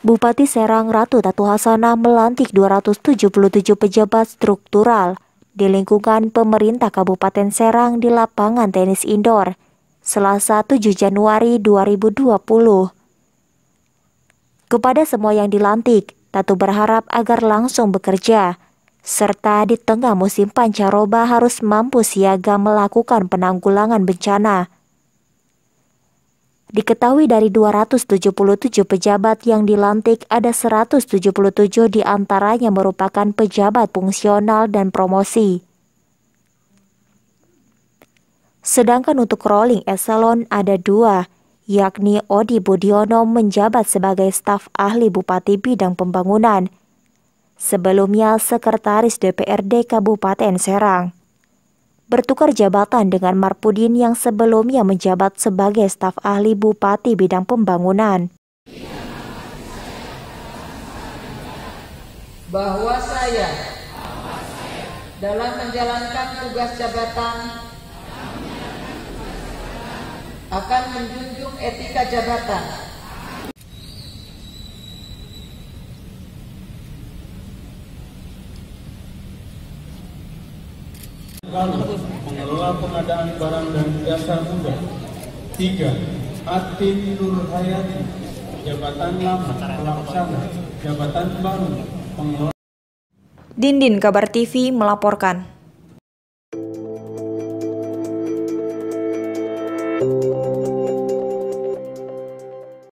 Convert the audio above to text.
Bupati Serang Ratu Tatu Hasanah melantik 277 pejabat struktural di lingkungan pemerintah Kabupaten Serang di lapangan tenis indoor, Selasa 7 Januari 2020. Kepada semua yang dilantik, Tatu berharap agar langsung bekerja, serta di tengah musim pancaroba harus mampu siaga melakukan penanggulangan bencana. Diketahui dari 277 pejabat yang dilantik, ada 177 diantaranya merupakan pejabat fungsional dan promosi. Sedangkan untuk rolling eselon ada 2, yakni Odi Budiono menjabat sebagai staf ahli Bupati Bidang Pembangunan, sebelumnya Sekretaris DPRD Kabupaten Serang. Bertukar jabatan dengan Marpudin yang sebelumnya menjabat sebagai staf ahli Bupati Bidang Pembangunan. Bahwa saya dalam menjalankan tugas jabatan akan menjunjung etika jabatan, mengelola pengadaan barang dan jasa muda. 3. Atin Nur Hayati, jabatan lama pelaksana, jabatan baru pengelola. Dindin Kabar TV melaporkan.